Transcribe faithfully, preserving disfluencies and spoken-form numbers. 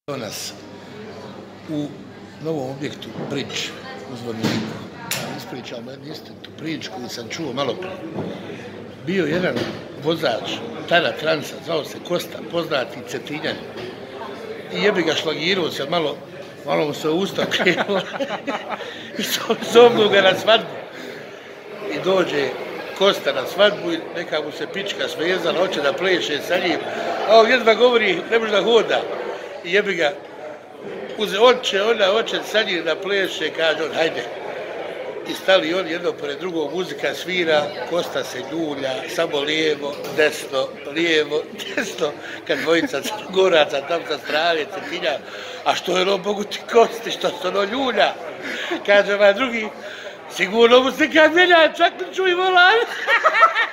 Evo nas u novom objektu Bridge u Zvorniku. Ispričam jednu istinu priču koju sam čuo malo prije. Bio jedan vozač tada transa, zvao se Kosta, poznati Cetinjan. I jebi ga šlagirao se, malo, malo mu se usta krenulo i zovnu ga na svadbu. I dođe Kosta na svadbu i neka mu se pička svezala, hoće da pleše sa njim. A on jedva govori, ne može da hoda. I jebi ga, uze oče, ona hoće sa njim da pleše, kaže on, hajde. I stali on jedno pored drugog, muzika svira, Kosta se ljulja, samo lijevo, desno, lijevo, desno, kad dvojica crnogoraca tam sa strane, Cetinja, a što je ono, Bogu ti Kosti, što se ono ljulja? Kaže ovaj drugi, sigurno mu se kad menja, čak ne čuj volan.